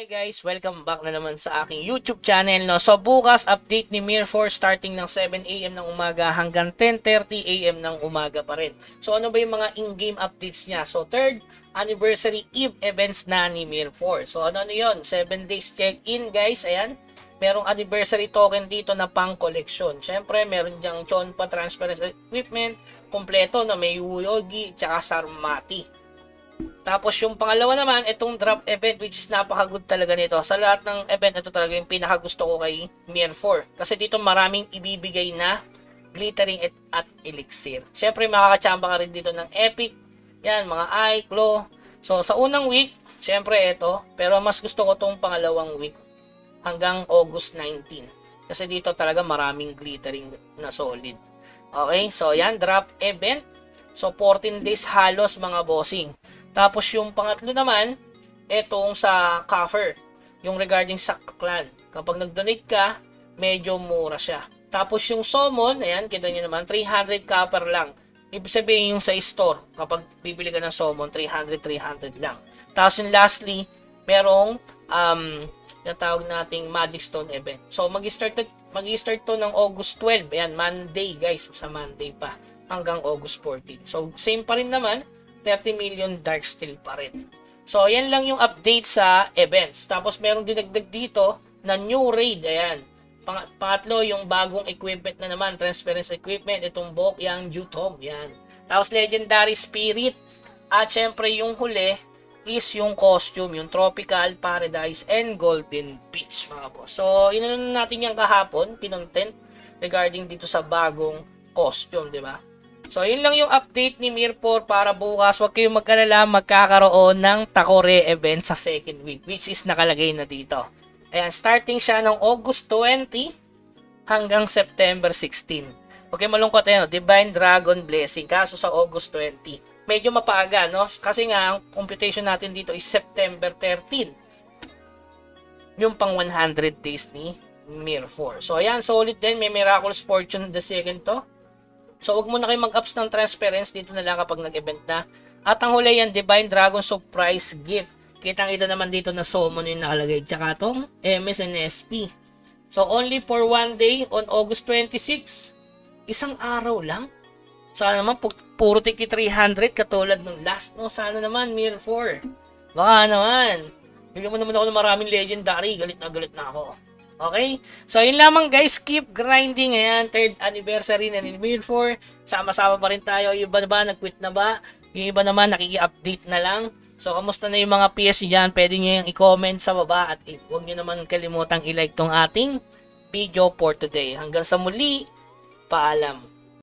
Okay guys, welcome back na naman sa aking YouTube channel, no. So bukas update ni Mir 4 starting ng 7 AM ng umaga hanggang 10:30 AM ng umaga pa rin. So ano ba yung mga in-game updates niya? So third anniversary Eve events na ni Mir 4. So ano 'yon? 7 days check-in guys. Ayan. Merong anniversary token dito na pang collection. Syempre meron diyang Chonpa transference equipment kompleto na may Yogi tsaka Sarmati. Tapos yung pangalawa naman, itong drop event which is napaka-good talaga nito. Sa lahat ng event, ito talaga yung pinaka-gusto ko kay Mir 4. Kasi dito maraming ibibigay na glittering at elixir. Siyempre makakachamba ka rin dito ng epic. Yan, mga eye, claw. So sa unang week, siyempre ito. Pero mas gusto ko tong pangalawang week hanggang August 19. Kasi dito talaga maraming glittering na solid. Okay, so yan, drop event. So 14 days halos mga bossing. Tapos yung pangatlo naman, etong sa cover, yung regarding sa clan. Kapag nag-donate ka, medyo mura siya. Tapos yung summon, ayan, kita nyo naman, 300 copper lang. Ibig sabihin yung sa store, kapag bibili ka ng summon, 300 lang. Tapos yung lastly, merong, yung tawag nating Magic Stone event. So mag-start to ng August 12, ayan, Monday guys, sa Monday pa, hanggang August 14. So same pa rin naman, 30 million dark steel pa rin. So, yan lang yung update sa events. Tapos, merong dinagdag dito na new raid. Ayan. Pangatlo, yung bagong equipment na naman. Transference equipment. Itong Bok Yang Jutong. Yan. Tapos, Legendary Spirit. At, syempre, yung huli is yung costume. Yung Tropical Paradise and Golden Beach, mga boss. So, inanon natin yung kahapon. Kinontent regarding dito sa bagong costume, di ba? So, yun lang yung update ni Mir 4 para bukas. Huwag kayong mag-alala, magkakaroon ng Takore event sa second week, which is nakalagay na dito. Ayan, starting siya ng August 20 hanggang September 16. Okay, malungkot yan, Divine Dragon Blessing, kaso sa August 20. Medyo mapaaga, no? Kasi nga, ang computation natin dito is September 13. Yung pang 100 days ni Mir 4. So, ayan, solid din. May Miraculous Fortune the second to. So, wag mo na kayo mag-ups ng transference. Dito na lang kapag nag-event na. At ang huli yan, Divine Dragon Surprise Gift. Kitang-kita naman dito na summon yung nakalagay. Tsaka itong MSNSP. So, only for one day on August 26. Isang araw lang. Sana naman, puro tiki 300 katulad ng last. No, sana naman, Mir 4. Baka naman. Bigyan mo naman ako ng maraming legendary. Galit na ako. Okay? So, yun lamang guys. Keep grinding. Ayan, third anniversary na ni Mir 4. Sama-sama pa rin tayo. Yung iba na ba? Nag-quit na ba? Yung iba naman, nakiki-update na lang. So, kamusta na yung mga PS dyan? Pwede nyo yung i-comment sa baba. At huwag nyo naman kalimutang i-like tong ating video for today. Hanggang sa muli, paalam.